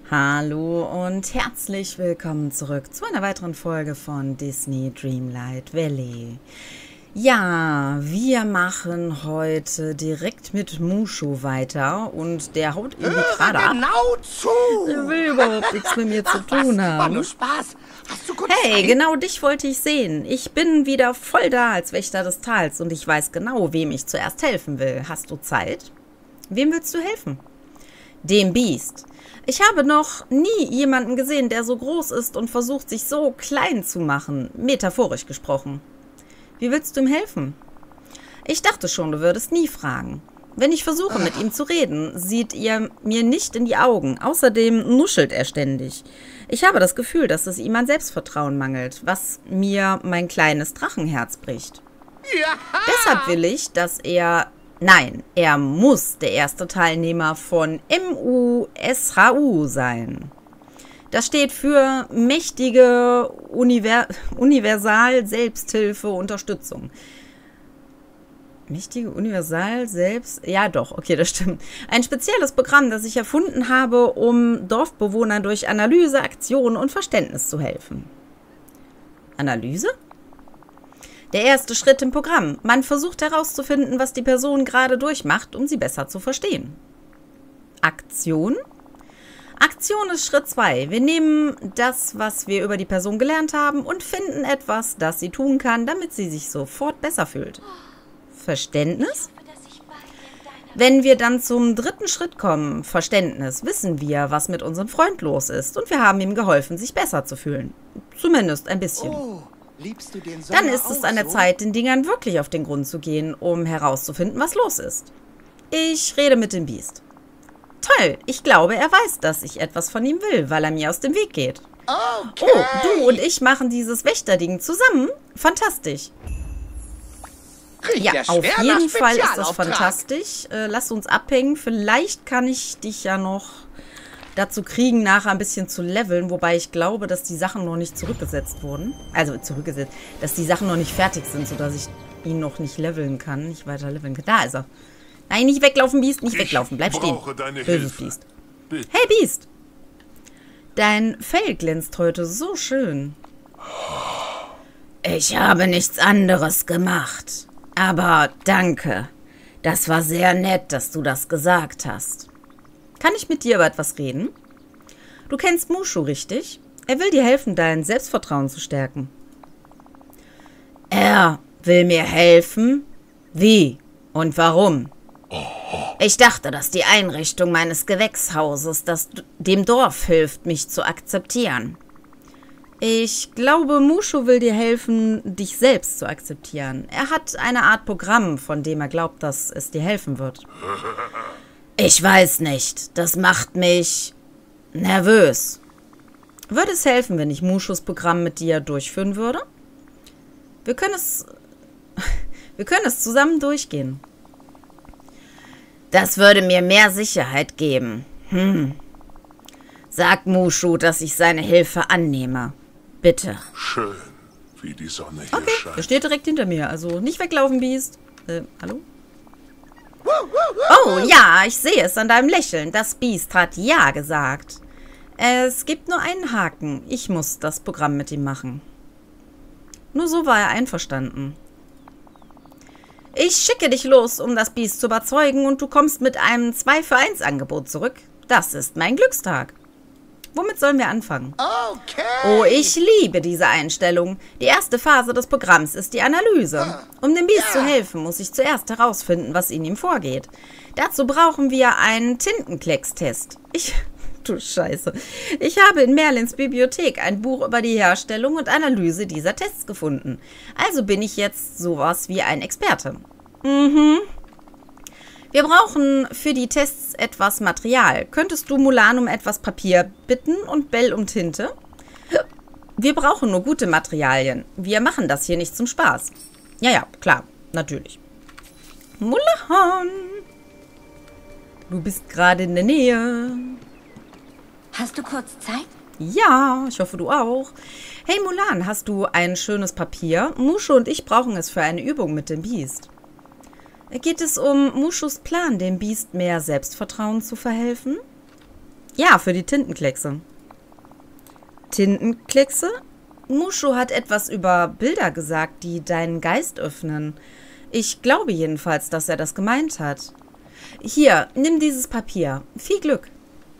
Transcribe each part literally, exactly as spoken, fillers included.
Hallo und herzlich willkommen zurück zu einer weiteren Folge von Disney Dreamlight Valley. Ja, wir machen heute direkt mit Mushu weiter und der haut irgendwie gerade ab. Genau zu! Der will überhaupt nichts mit mir zu Ach, tun was? haben. War nur Spaß. Hast du kurz Hey, Zeit? genau dich wollte ich sehen. Ich bin wieder voll da als Wächter des Tals und ich weiß genau, wem ich zuerst helfen will. Hast du Zeit? Wem willst du helfen? Dem Biest. Ich habe noch nie jemanden gesehen, der so groß ist und versucht, sich so klein zu machen, metaphorisch gesprochen. Wie willst du ihm helfen? Ich dachte schon, du würdest nie fragen. Wenn ich versuche, mit ihm zu reden, sieht er mir nicht in die Augen. Außerdem nuschelt er ständig. Ich habe das Gefühl, dass es ihm an Selbstvertrauen mangelt, was mir mein kleines Drachenherz bricht. Ja! Deshalb will ich, dass er... Nein, er muss der erste Teilnehmer von M U S H U sein. Das steht für mächtige Univer Universal Selbsthilfe Unterstützung. Mächtige Universal Selbst... Ja doch, okay, das stimmt. Ein spezielles Programm, das ich erfunden habe, um Dorfbewohnern durch Analyse, Aktion und Verständnis zu helfen. Analyse? Der erste Schritt im Programm. Man versucht herauszufinden, was die Person gerade durchmacht, um sie besser zu verstehen. Aktion? Aktion ist Schritt zwei. Wir nehmen das, was wir über die Person gelernt haben und finden etwas, das sie tun kann, damit sie sich sofort besser fühlt. Verständnis? Wenn wir dann zum dritten Schritt kommen, Verständnis, wissen wir, was mit unserem Freund los ist und wir haben ihm geholfen, sich besser zu fühlen. Zumindest ein bisschen. Oh, liebst du den Sommer Dann ist es auch an der so? Zeit, den Dingern wirklich auf den Grund zu gehen, um herauszufinden, was los ist. Ich rede mit dem Biest. Toll, ich glaube, er weiß, dass ich etwas von ihm will, weil er mir aus dem Weg geht. Okay. Oh, du und ich machen dieses Wächterding zusammen? Fantastisch. Riecht Ja, ja auf schwer jeden nach Fall ist das Spezialauftrag. fantastisch. Äh, lass uns abhängen. Vielleicht kann ich dich ja noch dazu kriegen, nachher ein bisschen zu leveln. Wobei ich glaube, dass die Sachen noch nicht zurückgesetzt wurden. Also zurückgesetzt. Dass die Sachen noch nicht fertig sind, sodass ich ihn noch nicht leveln kann. Nicht weiter leveln kann. Da ist er. Nein, nicht weglaufen, Biest. Nicht Ich weglaufen. Bleib stehen. brauche deine Böses Hilfe. Biest. Bitte. Hey, Biest. Dein Fell glänzt heute so schön. Ich habe nichts anderes gemacht. Aber danke. Das war sehr nett, dass du das gesagt hast. Kann ich mit dir über etwas reden? Du kennst Mushu, richtig? Er will dir helfen, dein Selbstvertrauen zu stärken. Er will mir helfen? Wie und warum? Ich dachte, dass die Einrichtung meines Gewächshauses das dem Dorf hilft, mich zu akzeptieren. Ich glaube, Mushu will dir helfen, dich selbst zu akzeptieren. Er hat eine Art Programm, von dem er glaubt, dass es dir helfen wird. Ich weiß nicht. Das macht mich nervös. Würde es helfen, wenn ich Mushus Programm mit dir durchführen würde? Wir können es... Wir können es zusammen durchgehen. Das würde mir mehr Sicherheit geben. Hm. Sag Mushu, dass ich seine Hilfe annehme. Bitte. Schön, wie die Sonne hier Okay, er scheint. steht direkt hinter mir. Also nicht weglaufen, Biest. Äh, hallo? Wuh, wuh, wuh. Oh, ja, ich sehe es an deinem Lächeln. Das Biest hat ja gesagt. Es gibt nur einen Haken. Ich muss das Programm mit ihm machen. Nur so war er einverstanden. Ich schicke dich los, um das Biest zu überzeugen und du kommst mit einem zwei für eins Angebot zurück. Das ist mein Glückstag. Womit sollen wir anfangen? Okay. Oh, ich liebe diese Einstellung. Die erste Phase des Programms ist die Analyse. Um dem Biest zu helfen, muss ich zuerst herausfinden, was in ihm vorgeht. Dazu brauchen wir einen Tintenklecks-Test. Ich... Du Scheiße. Ich habe in Merlins Bibliothek ein Buch über die Herstellung und Analyse dieser Tests gefunden. Also bin ich jetzt sowas wie ein Experte. Mhm. Wir brauchen für die Tests etwas Material. Könntest du Mulan um etwas Papier bitten und Belle um Tinte? Wir brauchen nur gute Materialien. Wir machen das hier nicht zum Spaß. Ja, ja, klar, natürlich. Mulan, du bist gerade in der Nähe. Hast du kurz Zeit? Ja, ich hoffe, du auch. Hey Mulan, hast du ein schönes Papier? Mushu und ich brauchen es für eine Übung mit dem Biest. Geht es um Mushus Plan, dem Biest mehr Selbstvertrauen zu verhelfen? Ja, für die Tintenkleckse. Tintenkleckse? Mushu hat etwas über Bilder gesagt, die deinen Geist öffnen. Ich glaube jedenfalls, dass er das gemeint hat. Hier, nimm dieses Papier. Viel Glück.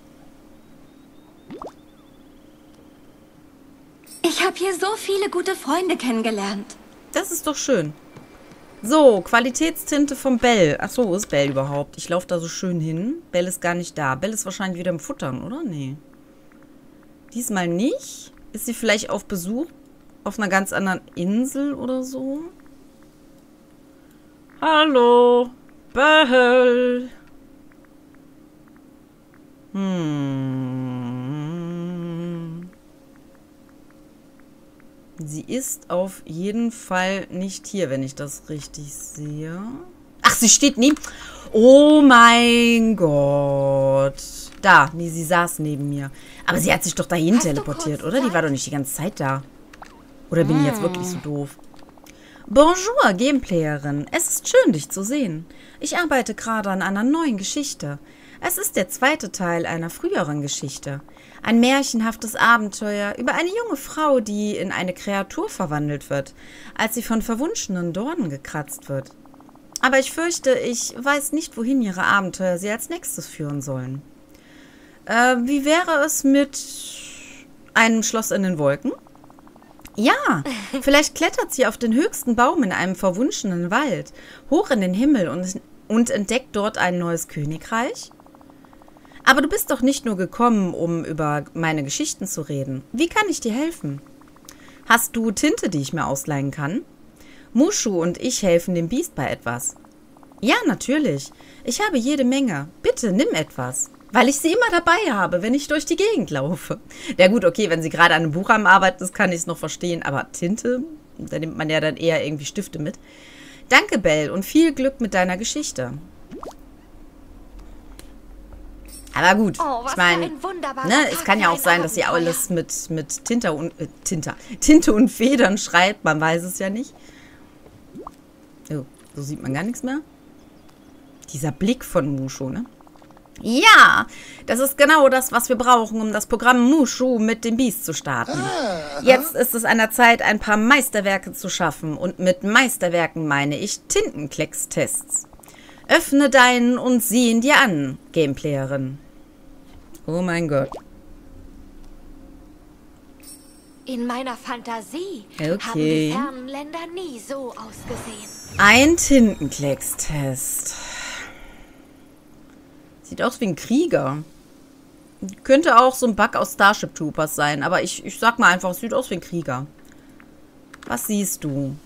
Ich habe hier so viele gute Freunde kennengelernt. Das ist doch schön. So, Qualitätstinte vom Bell. Ach so, wo ist Bell überhaupt? Ich laufe da so schön hin. Bell ist gar nicht da. Bell ist wahrscheinlich wieder im Futtern, oder? Nee. Diesmal nicht. Ist sie vielleicht auf Besuch auf einer ganz anderen Insel oder so? Hallo, Bell. Hm. Sie ist auf jeden Fall nicht hier, wenn ich das richtig sehe. Ach, sie steht neben... Oh mein Gott. Da, nee, sie saß neben mir. Aber sie hat sich doch dahin Hast du teleportiert, kurz oder? Die Zeit? war doch nicht die ganze Zeit da. Oder bin ich jetzt wirklich so doof? Bonjour, Gameplayerin. Es ist schön, dich zu sehen. Ich arbeite gerade an einer neuen Geschichte. Es ist der zweite Teil einer früheren Geschichte. Ein märchenhaftes Abenteuer über eine junge Frau, die in eine Kreatur verwandelt wird, als sie von verwunschenen Dornen gekratzt wird. Aber ich fürchte, ich weiß nicht, wohin ihre Abenteuer sie als nächstes führen sollen. Äh, wie wäre es mit einem Schloss in den Wolken? Ja, vielleicht klettert sie auf den höchsten Baum in einem verwunschenen Wald, hoch in den Himmel und, und entdeckt dort ein neues Königreich? Aber du bist doch nicht nur gekommen, um über meine Geschichten zu reden. Wie kann ich dir helfen? Hast du Tinte, die ich mir ausleihen kann? Mushu und ich helfen dem Biest bei etwas. Ja, natürlich. Ich habe jede Menge. Bitte, nimm etwas. Weil ich sie immer dabei habe, wenn ich durch die Gegend laufe. Ja gut, okay, wenn sie gerade an einem Buch am Arbeiten ist, kann ich es noch verstehen. Aber Tinte, da nimmt man ja dann eher irgendwie Stifte mit. Danke, Bell, und viel Glück mit deiner Geschichte. Aber gut, Oh, was ich meine, für ein wunderbarer ne, es Tag kann ja für auch ein sein, dass sie Abenteuer. alles mit, mit Tinte und äh, Tinte, Tinte und Federn schreibt. Man weiß es ja nicht. Oh, so sieht man gar nichts mehr. Dieser Blick von Mushu, ne? Ja, das ist genau das, was wir brauchen, um das Programm Mushu mit dem Biest zu starten. Jetzt ist es an der Zeit, ein paar Meisterwerke zu schaffen. Und mit Meisterwerken meine ich Tintenklecks-Tests. Öffne deinen und sieh ihn dir an, Gameplayerin. Oh mein Gott. In meiner Fantasie Okay. haben die fernen Länder nie so ausgesehen. Ein Tintenklecks-Test. Sieht aus wie ein Krieger. Könnte auch so ein Bug aus Starship Troopers sein, aber ich, ich sag mal einfach, es sieht aus wie ein Krieger. Was siehst du?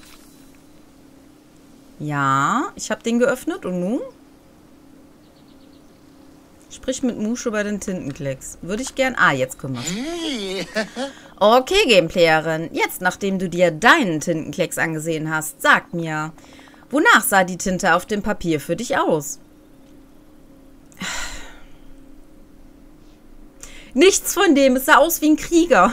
Ja, ich habe den geöffnet und nun? Sprich mit Mushu bei den Tintenklecks. Würde ich gern... Ah, jetzt können wir's. Okay, Gameplayerin. Jetzt, nachdem du dir deinen Tintenklecks angesehen hast, sag mir, wonach sah die Tinte auf dem Papier für dich aus? Nichts von dem. Es sah aus wie ein Krieger.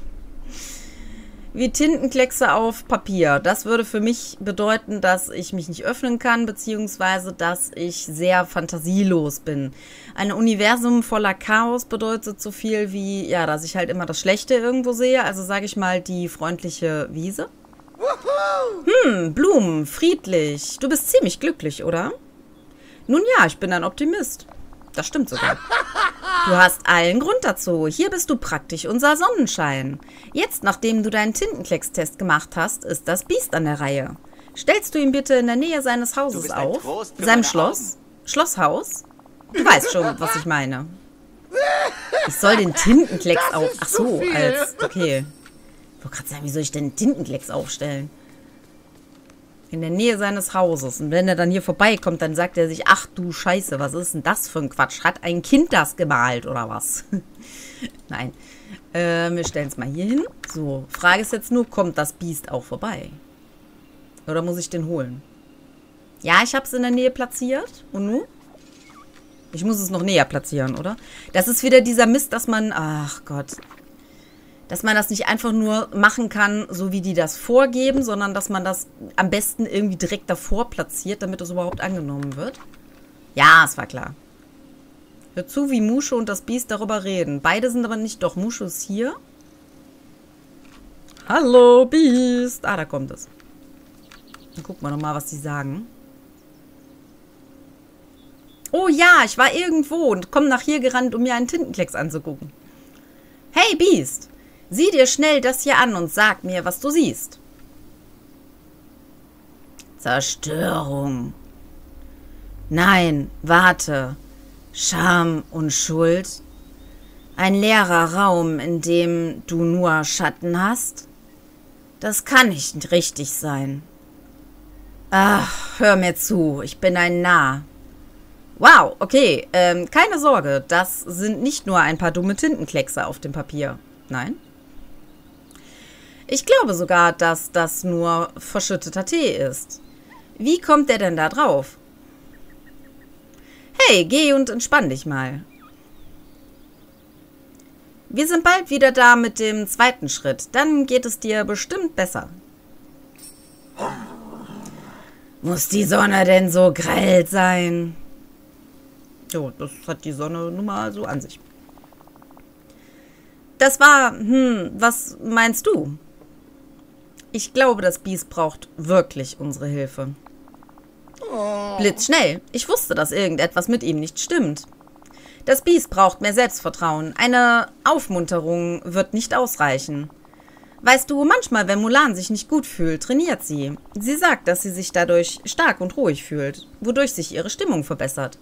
Wie Tintenkleckse auf Papier. Das würde für mich bedeuten, dass ich mich nicht öffnen kann, beziehungsweise dass ich sehr fantasielos bin. Ein Universum voller Chaos bedeutet so viel wie, ja, dass ich halt immer das Schlechte irgendwo sehe. Also sage ich mal die freundliche Wiese. Hm, Blumen, friedlich. Du bist ziemlich glücklich, oder? Nun ja, ich bin ein Optimist. Das stimmt sogar. Du hast allen Grund dazu. Hier bist du praktisch unser Sonnenschein. Jetzt, nachdem du deinen Tintenklecks-Test gemacht hast, ist das Biest an der Reihe. Stellst du ihn bitte in der Nähe seines Hauses bist ein auf? Trost für Seinem meine Schloss? Schlosshaus? Du weißt schon, was ich meine. Ich soll den Tintenklecks Das auf... ist Ach zu so, viel. als... Okay. Ich wollte gerade sagen, wie soll ich denn den Tintenklecks aufstellen? In der Nähe seines Hauses. Und wenn er dann hier vorbeikommt, dann sagt er sich, ach du Scheiße, was ist denn das für ein Quatsch? Hat ein Kind das gemalt oder was? Nein. Äh, wir stellen es mal hier hin. So, Frage ist jetzt nur, kommt das Biest auch vorbei? Oder muss ich den holen? Ja, ich habe es in der Nähe platziert. Und nun? Ich muss es noch näher platzieren, oder? Das ist wieder dieser Mist, dass man... Ach Gott... Dass man das nicht einfach nur machen kann, so wie die das vorgeben, sondern dass man das am besten irgendwie direkt davor platziert, damit es überhaupt angenommen wird. Ja, es war klar. Hör zu, wie Mushu und das Biest darüber reden. Beide sind aber nicht... Doch, Mushu ist hier. Hallo, Biest. Ah, da kommt es. Dann gucken wir nochmal, was die sagen. Oh ja, ich war irgendwo und komme nach hier gerannt, um mir einen Tintenklecks anzugucken. Hey, Biest. Sieh dir schnell das hier an und sag mir, was du siehst. Zerstörung. Nein, warte. Scham und Schuld. Ein leerer Raum, in dem du nur Schatten hast? Das kann nicht richtig sein. Ach, hör mir zu, ich bin ein Narr. Wow, okay, ähm, keine Sorge, das sind nicht nur ein paar dumme Tintenkleckse auf dem Papier. Nein? Ich glaube sogar, dass das nur verschütteter Tee ist. Wie kommt der denn da drauf? Hey, geh und entspann dich mal. Wir sind bald wieder da mit dem zweiten Schritt. Dann geht es dir bestimmt besser. Muss die Sonne denn so grell sein? Jo, das hat die Sonne nun mal so an sich. Das war, hm, was meinst du? Ich glaube, das Biest braucht wirklich unsere Hilfe. Oh. Blitzschnell. Ich wusste, dass irgendetwas mit ihm nicht stimmt. Das Biest braucht mehr Selbstvertrauen. Eine Aufmunterung wird nicht ausreichen. Weißt du, manchmal, wenn Mulan sich nicht gut fühlt, trainiert sie. Sie sagt, dass sie sich dadurch stark und ruhig fühlt, wodurch sich ihre Stimmung verbessert.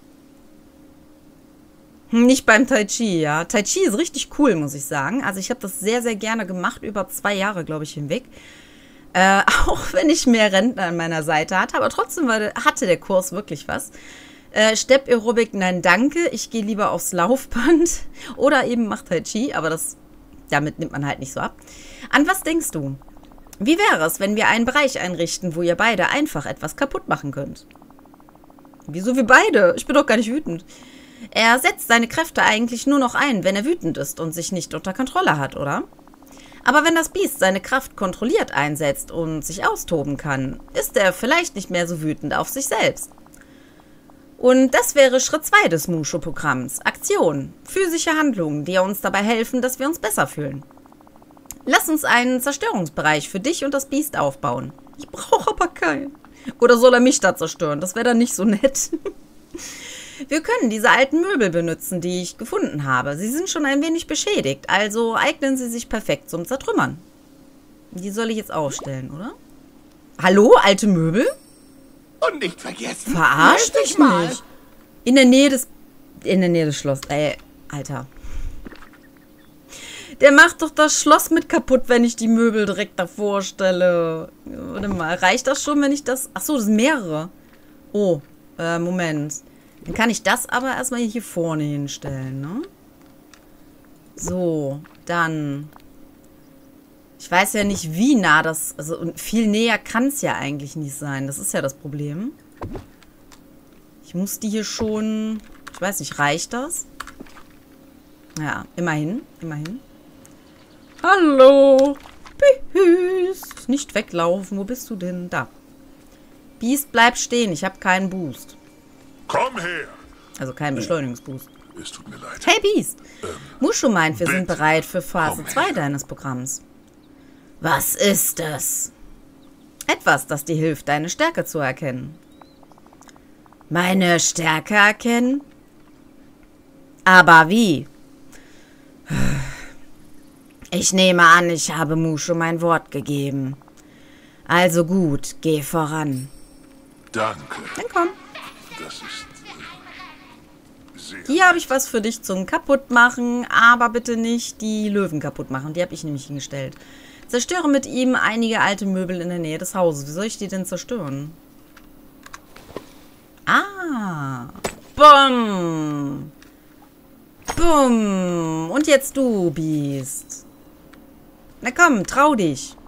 Nicht beim Tai Chi, ja. Tai Chi ist richtig cool, muss ich sagen. Also ich habe das sehr, sehr gerne gemacht, über zwei Jahre, glaube ich, hinweg. Äh, auch wenn ich mehr Rentner an meiner Seite hatte, aber trotzdem war, hatte der Kurs wirklich was. Äh, Stepp-Aerobik, nein, danke. Ich gehe lieber aufs Laufband oder eben mach Tai Chi, aber das, damit nimmt man halt nicht so ab. An was denkst du? Wie wäre es, wenn wir einen Bereich einrichten, wo ihr beide einfach etwas kaputt machen könnt? Wieso wir beide? Ich bin doch gar nicht wütend. Er setzt seine Kräfte eigentlich nur noch ein, wenn er wütend ist und sich nicht unter Kontrolle hat, oder? Aber wenn das Biest seine Kraft kontrolliert einsetzt und sich austoben kann, ist er vielleicht nicht mehr so wütend auf sich selbst. Und das wäre Schritt zwei des Mushu-Programms. Aktion. Physische Handlungen, die uns dabei helfen, dass wir uns besser fühlen. Lass uns einen Zerstörungsbereich für dich und das Biest aufbauen. Ich brauche aber keinen. Oder soll er mich da zerstören? Das wäre dann nicht so nett. Wir können diese alten Möbel benutzen, die ich gefunden habe. Sie sind schon ein wenig beschädigt, also eignen sie sich perfekt zum Zertrümmern. Die soll ich jetzt aufstellen, oder? Hallo, alte Möbel? Und nicht vergessen. Verarsch dich nicht. In der Nähe des... In der Nähe des Schlosses. Ey, Alter. Der macht doch das Schloss mit kaputt, wenn ich die Möbel direkt davor stelle. Warte mal, reicht das schon, wenn ich das... Achso, das sind mehrere. Oh, äh, Moment. Dann kann ich das aber erstmal hier vorne hinstellen, ne? So, dann... Ich weiß ja nicht, wie nah das... Also viel näher kann es ja eigentlich nicht sein. Das ist ja das Problem. Ich muss die hier schon... Ich weiß nicht, reicht das? Ja, immerhin. Immerhin. Hallo! Biest! Nicht weglaufen. Wo bist du denn? Da. Biest, bleib stehen. Ich habe keinen Boost. Komm her! Also keinen Beschleunigungsboost. Es tut mir leid. Hey, Biest! Ähm, Mushu meint, wir bitte. sind bereit für Phase Komm zwei her. deines Programms. Was ist es? Etwas, das dir hilft, deine Stärke zu erkennen. Meine Stärke erkennen? Aber wie? Ich nehme an, ich habe Mushu mein Wort gegeben. Also gut, geh voran. Danke. Dann komm. Das ist... Äh, sehr... Hier habe ich was für dich zum Kaputtmachen, aber bitte nicht die Löwen kaputt machen. Die habe ich nämlich hingestellt. Zerstöre mit ihm einige alte Möbel in der Nähe des Hauses. Wie soll ich die denn zerstören? Ah. Bumm. Bumm. Und jetzt du, Biest. Na komm, trau dich.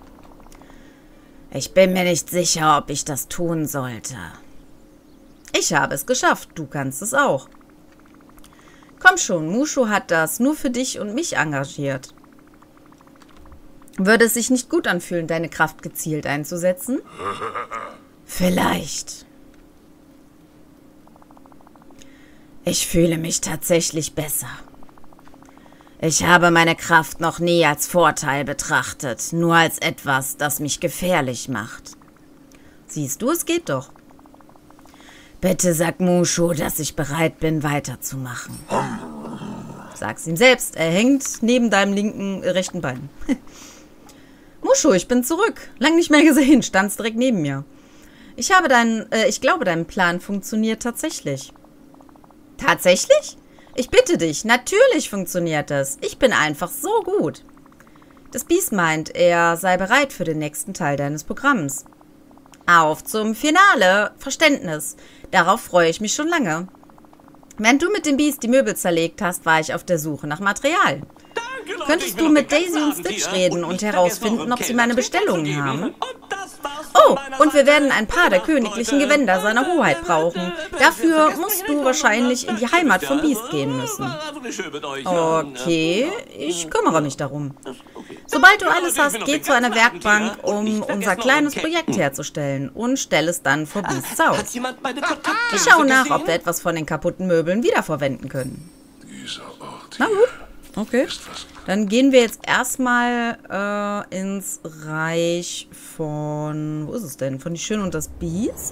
Ich bin mir nicht sicher, ob ich das tun sollte. Ich habe es geschafft. Du kannst es auch. Komm schon, Mushu hat das nur für dich und mich engagiert. Würde es sich nicht gut anfühlen, deine Kraft gezielt einzusetzen? Vielleicht. Ich fühle mich tatsächlich besser. Ich habe meine Kraft noch nie als Vorteil betrachtet, nur als etwas, das mich gefährlich macht. Siehst du, es geht doch. Bitte sag Mushu, dass ich bereit bin, weiterzumachen. Sag's ihm selbst, er hängt neben deinem linken, äh, rechten Bein. Mushu, ich bin zurück. Lang nicht mehr gesehen, standst direkt neben mir. Ich habe deinen, äh, ich glaube, dein Plan funktioniert tatsächlich. Tatsächlich? Ich bitte dich, natürlich funktioniert es. Ich bin einfach so gut. Das Biest meint, er sei bereit für den nächsten Teil deines Programms. Auf zum Finale. Verständnis. Darauf freue ich mich schon lange. Während du mit dem Biest die Möbel zerlegt hast, war ich auf der Suche nach Material. Danke, Leute, Könntest du mit Daisy und Stitch reden und herausfinden, ob sie meine Bestellungen haben? Oh, und wir werden ein paar der königlichen Gewänder seiner Hoheit brauchen. Dafür musst du wahrscheinlich in die Heimat vom Biest gehen müssen. Okay, ich kümmere mich darum. Sobald du alles hast, geh zu einer Werkbank, um unser kleines Projekt herzustellen und stell es dann vor Beasts aus. Ich schaue nach, ob wir etwas von den kaputten Möbeln wiederverwenden können. Na gut, okay. Dann gehen wir jetzt erstmal äh, ins Reich von... Wo ist es denn? Von Die Schöne und das Biest?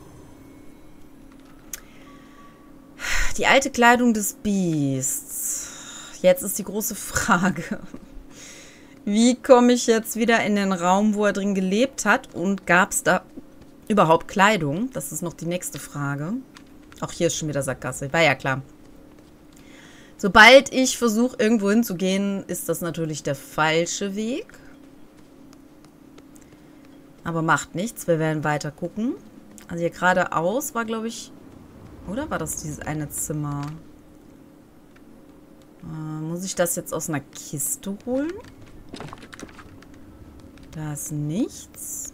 Die alte Kleidung des Biests. Jetzt ist die große Frage. Wie komme ich jetzt wieder in den Raum, wo er drin gelebt hat? Und gab es da überhaupt Kleidung? Das ist noch die nächste Frage. Auch hier ist schon wieder Sackgasse. War ja klar. Sobald ich versuche, irgendwo hinzugehen, ist das natürlich der falsche Weg. Aber macht nichts. Wir werden weiter gucken. Also hier geradeaus war, glaube ich... Oder war das dieses eine Zimmer? Äh, muss ich das jetzt aus einer Kiste holen? Da ist nichts.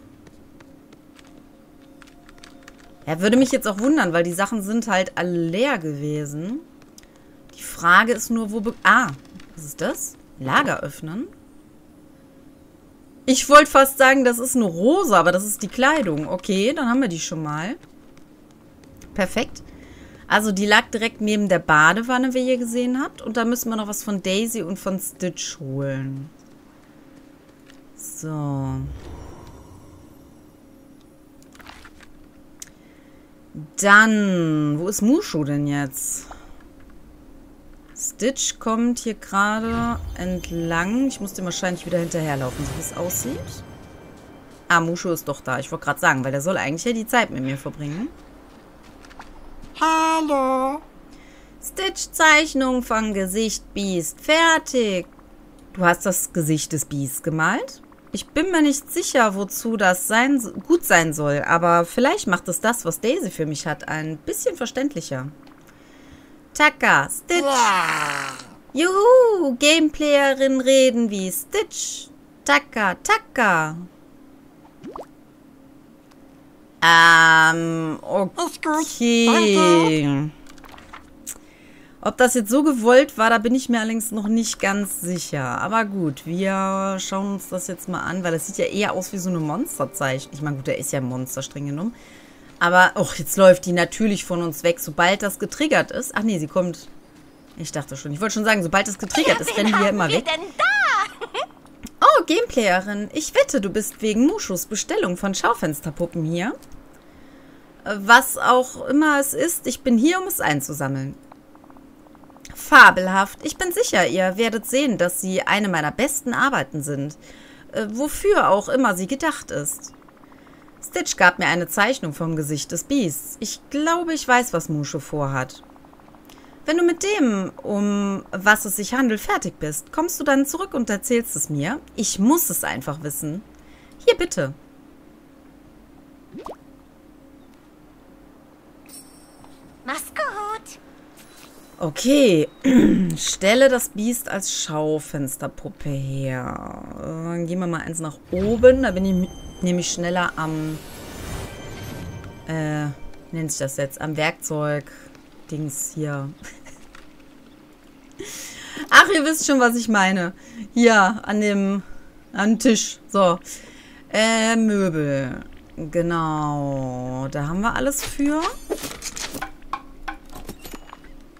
Ja, würde mich jetzt auch wundern, weil die Sachen sind halt alle leer gewesen. Die Frage ist nur, wo... Ah, was ist das? Lager öffnen? Ich wollte fast sagen, das ist eine Rose, aber das ist die Kleidung. Okay, dann haben wir die schon mal. Perfekt. Also die lag direkt neben der Badewanne, wie ihr gesehen habt. Und da müssen wir noch was von Daisy und von Stitch holen. So. Dann, wo ist Mushu denn jetzt? Stitch kommt hier gerade entlang. Ich muss dem wahrscheinlich wieder hinterherlaufen, so wie es aussieht. Ah, Mushu ist doch da. Ich wollte gerade sagen, weil der soll eigentlich ja die Zeit mit mir verbringen. Hallo. Stitch, Zeichnung von Gesicht Biest. Fertig. Du hast das Gesicht des Biest gemalt? Ich bin mir nicht sicher, wozu das sein, gut sein soll, aber vielleicht macht es das, was Daisy für mich hat, ein bisschen verständlicher. Taka, Stitch. Juhu, Gameplayerin reden wie Stitch. Taka, Taka. Ähm, okay. Ob das jetzt so gewollt war, da bin ich mir allerdings noch nicht ganz sicher. Aber gut, wir schauen uns das jetzt mal an, weil das sieht ja eher aus wie so eine Monsterzeichnung. Ich meine, gut, der ist ja ein Monster, streng genommen. Aber, oh, jetzt läuft die natürlich von uns weg, sobald das getriggert ist. Ach nee, sie kommt... Ich dachte schon, ich wollte schon sagen, sobald das getriggert ist, rennen die ja immer weg. Denn da? Oh, Gameplayerin, ich wette, du bist wegen Mushus Bestellung von Schaufensterpuppen hier. Was auch immer es ist, ich bin hier, um es einzusammeln. Fabelhaft. Ich bin sicher, ihr werdet sehen, dass sie eine meiner besten Arbeiten sind. Äh, wofür auch immer sie gedacht ist. Stitch gab mir eine Zeichnung vom Gesicht des Biests. Ich glaube, ich weiß, was Mushu vorhat. Wenn du mit dem, um was es sich handelt, fertig bist, kommst du dann zurück und erzählst es mir. Ich muss es einfach wissen. Hier, bitte. Mach's gut. Okay, stelle das Biest als Schaufensterpuppe her. Dann gehen wir mal eins nach oben. Da bin ich nämlich schneller am, äh, wie nennt sich das jetzt? Am Werkzeug-Dings hier. Ach, ihr wisst schon, was ich meine. Hier, an dem, an dem Tisch. So, äh, Möbel. Genau, da haben wir alles für.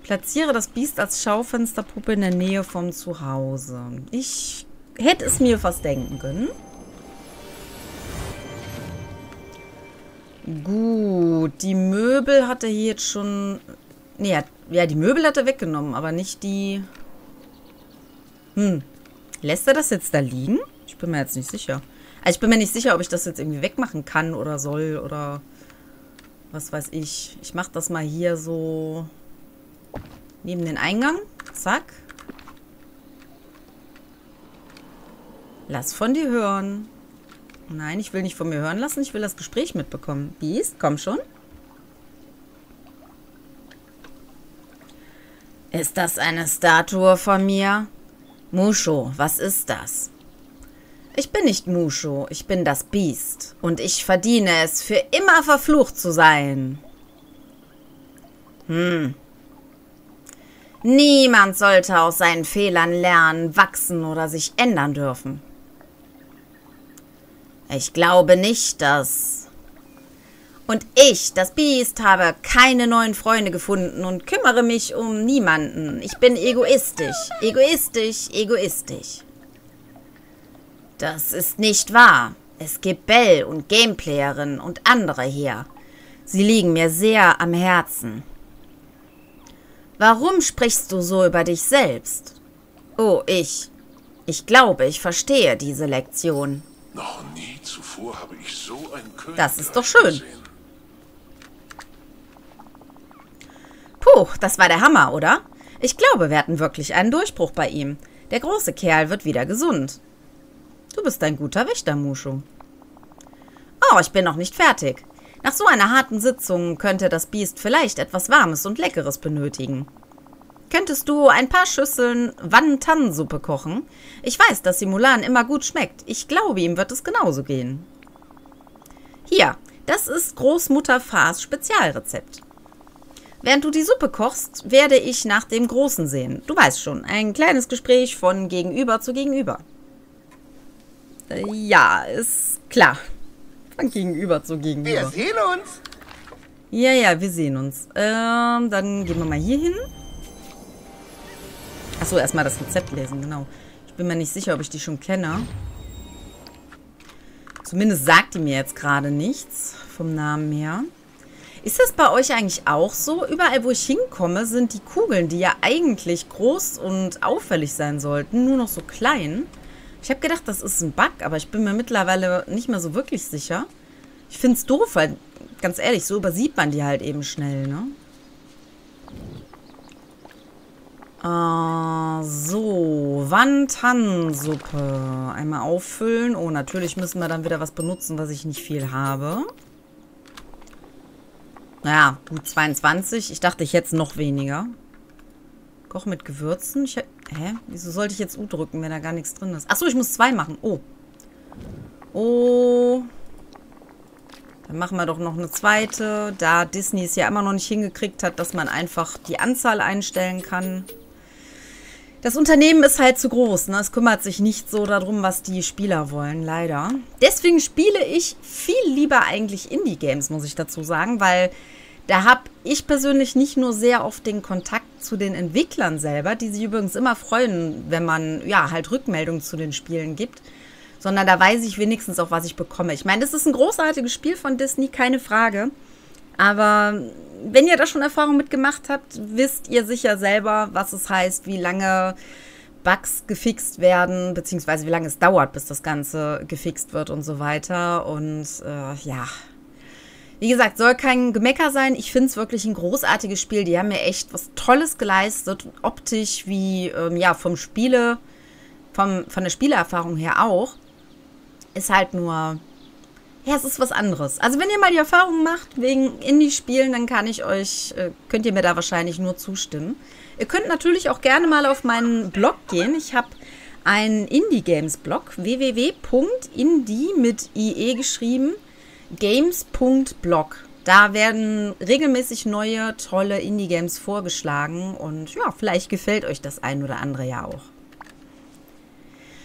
Platziere das Biest als Schaufensterpuppe in der Nähe vom Zuhause. Ich hätte es mir fast denken können. Gut, die Möbel hat er hier jetzt schon... Nee, ja, die Möbel hat er weggenommen, aber nicht die... Hm, lässt er das jetzt da liegen? Ich bin mir jetzt nicht sicher. Also ich bin mir nicht sicher, ob ich das jetzt irgendwie wegmachen kann oder soll oder... Was weiß ich. Ich mache das mal hier so... Neben den Eingang. Zack. Lass von dir hören. Nein, ich will nicht von mir hören lassen. Ich will das Gespräch mitbekommen. Biest, komm schon. Ist das eine Statue von mir? Musho, was ist das? Ich bin nicht Musho. Ich bin das Biest. Und ich verdiene es, für immer verflucht zu sein. Hm. Niemand sollte aus seinen Fehlern lernen, wachsen oder sich ändern dürfen. Ich glaube nicht, dass... Und ich, das Biest, habe keine neuen Freunde gefunden und kümmere mich um niemanden. Ich bin egoistisch, egoistisch, egoistisch. Das ist nicht wahr. Es gibt Belle und Gameplayerin und andere hier. Sie liegen mir sehr am Herzen. Warum sprichst du so über dich selbst? Oh, ich. Ich glaube, ich verstehe diese Lektion. Noch nie zuvor habe ich so ein Königreich Das ist doch schön. gesehen. Puh, das war der Hammer, oder? Ich glaube, wir hatten wirklich einen Durchbruch bei ihm. Der große Kerl wird wieder gesund. Du bist ein guter Wächter, Musho. Oh, ich bin noch nicht fertig. Nach so einer harten Sitzung könnte das Biest vielleicht etwas Warmes und Leckeres benötigen. Könntest du ein paar Schüsseln Wantan-Suppe kochen? Ich weiß, dass sie Mulan immer gut schmeckt. Ich glaube, ihm wird es genauso gehen. Hier, das ist Großmutter Fas Spezialrezept. Während du die Suppe kochst, werde ich nach dem Großen sehen. Du weißt schon, ein kleines Gespräch von Gegenüber zu Gegenüber. Äh, ja, ist klar. Von Gegenüber zu Gegenüber. Wir sehen uns. Ja, ja, wir sehen uns. Ähm, dann gehen wir mal hier hin. Achso, erstmal das Rezept lesen, genau. Ich bin mir nicht sicher, ob ich die schon kenne. Zumindest sagt die mir jetzt gerade nichts vom Namen her. Ist das bei euch eigentlich auch so? Überall, wo ich hinkomme, sind die Kugeln, die ja eigentlich groß und auffällig sein sollten, nur noch so klein. Ich habe gedacht, das ist ein Bug, aber ich bin mir mittlerweile nicht mehr so wirklich sicher. Ich finde es doof, weil, ganz ehrlich, so übersieht man die halt eben schnell, ne? Äh, so, Wantan-Suppe. Einmal auffüllen. Oh, natürlich müssen wir dann wieder was benutzen, was ich nicht viel habe. Naja, gut zweiundzwanzig. Ich dachte, ich hätte es noch weniger. Koch mit Gewürzen. Ich, hä? Wieso sollte ich jetzt U drücken, wenn da gar nichts drin ist? Achso, ich muss zwei machen. Oh. Oh. Dann machen wir doch noch eine zweite. Da Disney es ja immer noch nicht hingekriegt hat, dass man einfach die Anzahl einstellen kann. Das Unternehmen ist halt zu groß, ne? Es kümmert sich nicht so darum, was die Spieler wollen, leider. Deswegen spiele ich viel lieber eigentlich Indie-Games, muss ich dazu sagen, weil da habe ich persönlich nicht nur sehr oft den Kontakt zu den Entwicklern selber, die sich übrigens immer freuen, wenn man ja halt Rückmeldungen zu den Spielen gibt, sondern da weiß ich wenigstens auch, was ich bekomme. Ich meine, das ist ein großartiges Spiel von Disney, keine Frage. Aber wenn ihr da schon Erfahrung mitgemacht habt, wisst ihr sicher selber, was es heißt, wie lange Bugs gefixt werden, beziehungsweise wie lange es dauert, bis das Ganze gefixt wird und so weiter. Und äh, ja, wie gesagt, soll kein Gemecker sein. Ich finde es wirklich ein großartiges Spiel. Die haben mir echt was Tolles geleistet, optisch wie ähm, ja vom Spiele, vom, von der Spielerfahrung her auch. Ist halt nur... Ja, es ist was anderes. Also wenn ihr mal die Erfahrung macht wegen Indie-Spielen, dann kann ich euch, äh, könnt ihr mir da wahrscheinlich nur zustimmen. Ihr könnt natürlich auch gerne mal auf meinen Blog gehen. Ich habe einen Indie-Games-Blog, w w w punkt indie mit I E geschrieben, games punkt blog. Da werden regelmäßig neue, tolle Indie-Games vorgeschlagen und ja, vielleicht gefällt euch das ein oder andere ja auch.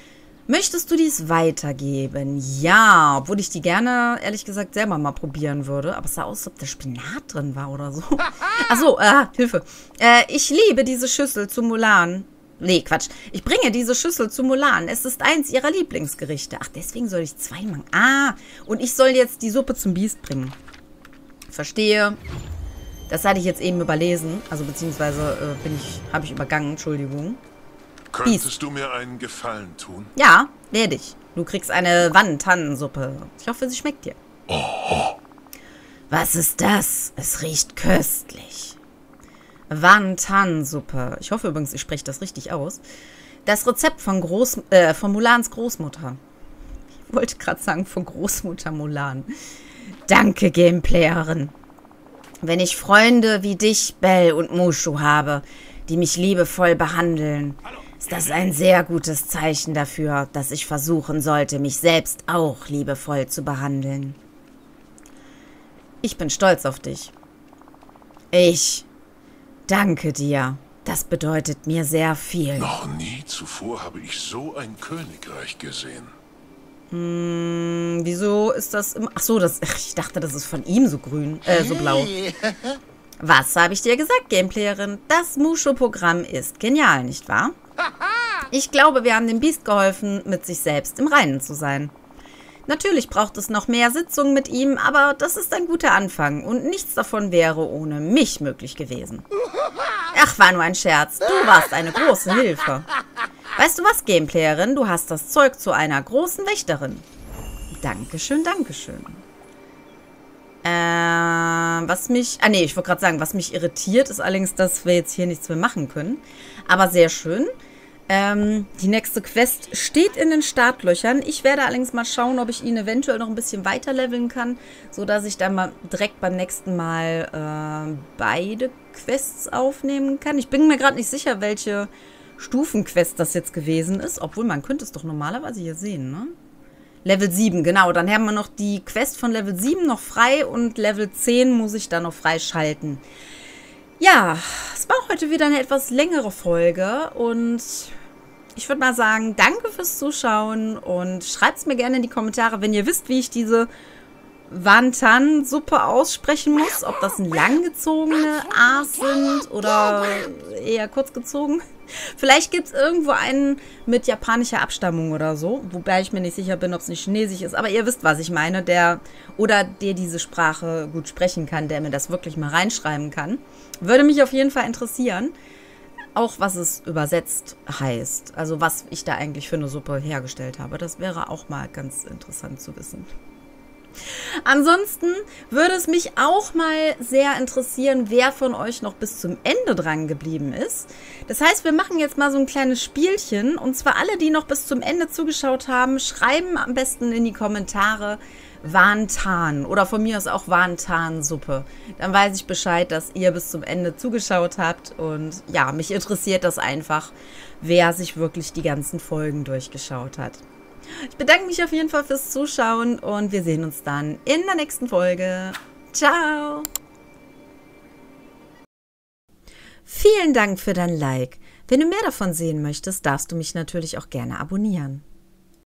Möchtest du dies weitergeben? Ja, obwohl ich die gerne, ehrlich gesagt, selber mal probieren würde. Aber es sah aus, als ob da Spinat drin war oder so. Achso, äh, Hilfe. Äh, ich liebe diese Schüssel zu Mulan. Nee, Quatsch. Ich bringe diese Schüssel zu Mulan. Es ist eins ihrer Lieblingsgerichte. Ach, deswegen soll ich zwei machen. Ah, und ich soll jetzt die Suppe zum Biest bringen. Verstehe. Das hatte ich jetzt eben überlesen. Also beziehungsweise äh, bin ich, habe ich übergangen. Entschuldigung. Könntest Biest. du mir einen Gefallen tun? Ja, werde ich. Du kriegst eine Wandtannensuppe. Ich hoffe, sie schmeckt dir. Oh. Was ist das? Es riecht köstlich. Wandtannensuppe. Ich hoffe übrigens, ich spreche das richtig aus. Das Rezept von, Groß, äh, von Mulans Großmutter. Ich wollte gerade sagen, von Großmutter Mulan. Danke, Gameplayerin. Wenn ich Freunde wie dich, Belle und Mushu habe, die mich liebevoll behandeln, ist das ein sehr gutes Zeichen dafür, dass ich versuchen sollte, mich selbst auch liebevoll zu behandeln. Ich bin stolz auf dich. Ich danke dir. Das bedeutet mir sehr viel. Noch nie zuvor habe ich so ein Königreich gesehen. Hm, wieso ist das im... Ach so, das, ich dachte, das ist von ihm so grün, äh, so blau. Was habe ich dir gesagt, Gameplayerin? Das Mushu-Programm ist genial, nicht wahr? Ich glaube, wir haben dem Biest geholfen, mit sich selbst im Reinen zu sein. Natürlich braucht es noch mehr Sitzungen mit ihm, aber das ist ein guter Anfang und nichts davon wäre ohne mich möglich gewesen. Ach, war nur ein Scherz. Du warst eine große Hilfe. Weißt du was, Gameplayerin? Du hast das Zeug zu einer großen Wächterin. Dankeschön, Dankeschön. Äh, was mich... Ah, nee, ich wollte gerade sagen, was mich irritiert, ist allerdings, dass wir jetzt hier nichts mehr machen können. Aber sehr schön. Ähm, die nächste Quest steht in den Startlöchern. Ich werde allerdings mal schauen, ob ich ihn eventuell noch ein bisschen weiter leveln kann, sodass ich dann mal direkt beim nächsten Mal äh, beide Quests aufnehmen kann. Ich bin mir gerade nicht sicher, welche Stufenquest das jetzt gewesen ist, obwohl man könnte es doch normalerweise hier sehen, ne? Level sieben, genau. Dann haben wir noch die Quest von Level sieben noch frei und Level zehn muss ich dann noch freischalten. Ja, es war heute wieder eine etwas längere Folge und ich würde mal sagen, danke fürs Zuschauen und schreibt es mir gerne in die Kommentare, wenn ihr wisst, wie ich diese Wandtannensuppe aussprechen muss. Ob das ein langgezogene A's sind oder eher kurzgezogen. Vielleicht gibt es irgendwo einen mit japanischer Abstammung oder so, wobei ich mir nicht sicher bin, ob es nicht chinesisch ist. Aber ihr wisst, was ich meine, der oder der diese Sprache gut sprechen kann, der mir das wirklich mal reinschreiben kann. Würde mich auf jeden Fall interessieren, auch was es übersetzt heißt. Also was ich da eigentlich für eine Suppe hergestellt habe. Das wäre auch mal ganz interessant zu wissen. Ansonsten würde es mich auch mal sehr interessieren, wer von euch noch bis zum Ende dran geblieben ist. Das heißt, wir machen jetzt mal so ein kleines Spielchen. Und zwar alle, die noch bis zum Ende zugeschaut haben, schreiben am besten in die Kommentare Wantan oder von mir aus auch Wantan-Suppe. Dann weiß ich Bescheid, dass ihr bis zum Ende zugeschaut habt. Und ja, mich interessiert das einfach, wer sich wirklich die ganzen Folgen durchgeschaut hat. Ich bedanke mich auf jeden Fall fürs Zuschauen und wir sehen uns dann in der nächsten Folge. Ciao! Vielen Dank für dein Like. Wenn du mehr davon sehen möchtest, darfst du mich natürlich auch gerne abonnieren.